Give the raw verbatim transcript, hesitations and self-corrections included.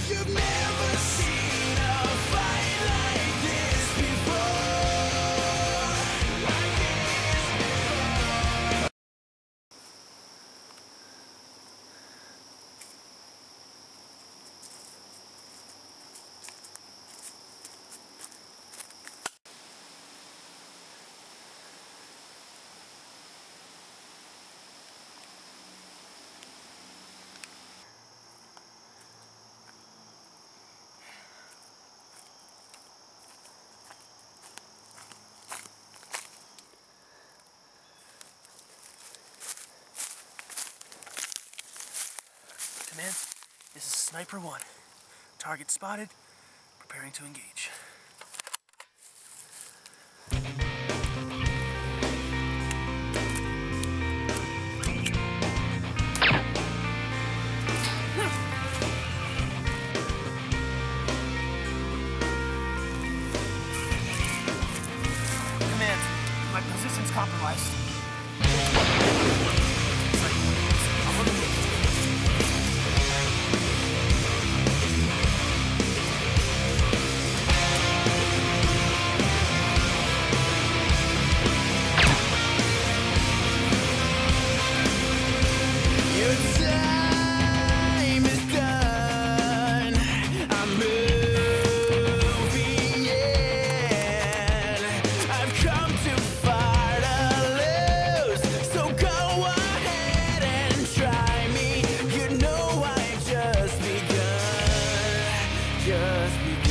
You've never seen a fight like this before. Like this before. Command, this is Sniper One. Target spotted, preparing to engage. Command, my position's compromised. Your time is done. I'm moving in. I've come too far to lose, so go ahead and try me. You know I've just begun, just begun.